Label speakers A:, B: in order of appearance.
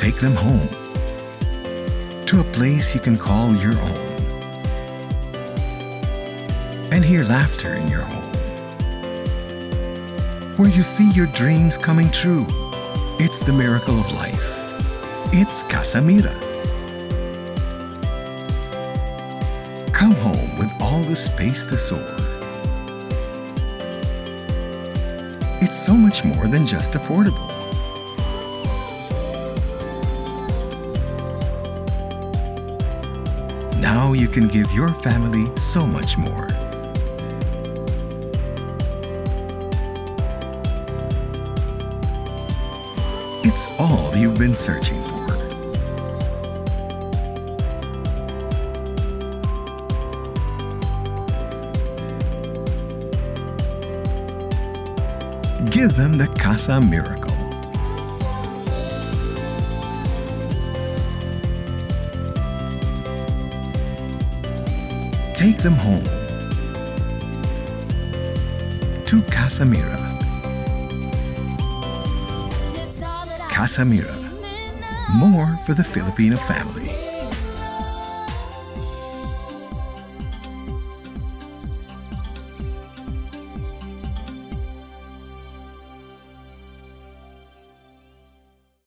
A: Take them home to a place you can call your own and hear laughter in your home, where you see your dreams coming true. It's the miracle of life. It's Casa Mira. Come home with all the space to soar. It's so much more than just affordable. Now you can give your family so much more. It's all you've been searching for. Give them the Casa Miracle. Take them home to Casa Mira. Casa Mira, more for the Filipino family.